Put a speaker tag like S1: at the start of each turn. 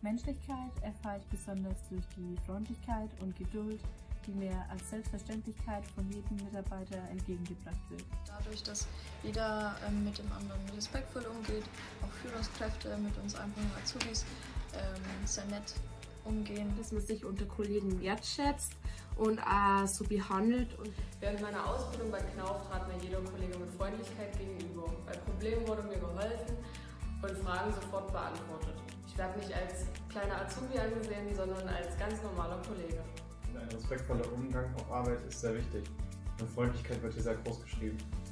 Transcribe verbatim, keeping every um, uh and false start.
S1: Menschlichkeit erfahre ich besonders durch die Freundlichkeit und Geduld, die mir als Selbstverständlichkeit von jedem Mitarbeiter entgegengebracht wird.
S2: Dadurch, dass jeder ähm, mit dem anderen respektvoll umgeht, auch Führungskräfte mit uns einfachen Azubis ähm, sehr nett umgehen.
S3: Dass man sich unter Kollegen wertschätzt und auch so behandelt. Und
S4: während meiner Ausbildung bei Knauf trat mir jeder Kollege mit Freundlichkeit gegenüber. Bei Problemen wurde mir geholfen und Fragen sofort beantwortet. Ich werde nicht als kleiner Azubi angesehen, sondern als ganz normaler Kollege.
S5: Ein respektvoller Umgang auf Arbeit ist sehr wichtig. Und Freundlichkeit wird hier sehr groß geschrieben.